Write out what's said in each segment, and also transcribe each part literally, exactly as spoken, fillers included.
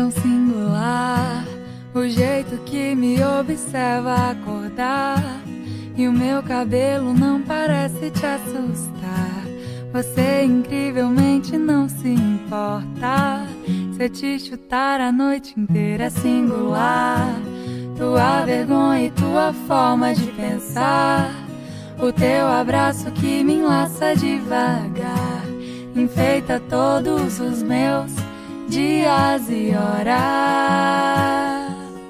tão singular o jeito que me observa acordar, e o meu cabelo não parece te assustar. Você incrivelmente não se importa se eu te chutar a noite inteira. É singular tua vergonha e tua forma de pensar, o teu abraço que me enlaça devagar, enfeita todos os meus dias e horas.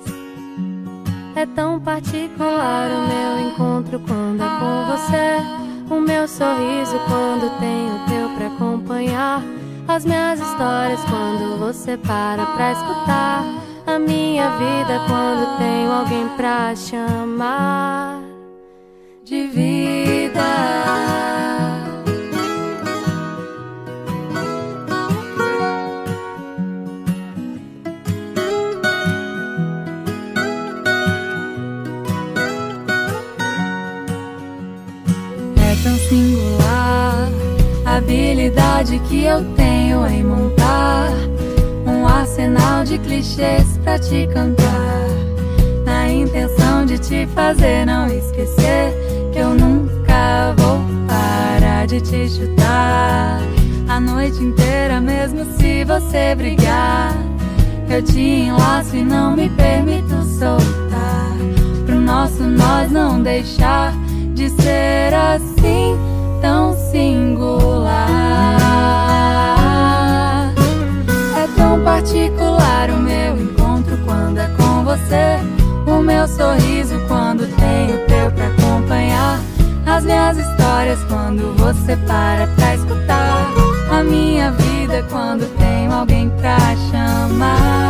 É tão particular o meu encontro quando é com você, o meu sorriso quando tenho o teu pra acompanhar, as minhas histórias quando você para pra escutar, a minha vida quando tenho alguém pra chamar de vida. É tão singular a habilidade que eu tenho em montar um arsenal de clichês pra te cantar, na intenção de te fazer não esquecer que eu nunca vou parar de te chutar a noite inteira, mesmo se você brigar. Eu te enlaço e não me permito soltar, pro nosso nós não deixar de ser assim tão singular. É tão particular o meu encontro quando é com você, o meu sorriso quando tenho o teu pra acompanhar, as minhas histórias quando você para pra escutar, a minha vida quando tenho alguém pra chamar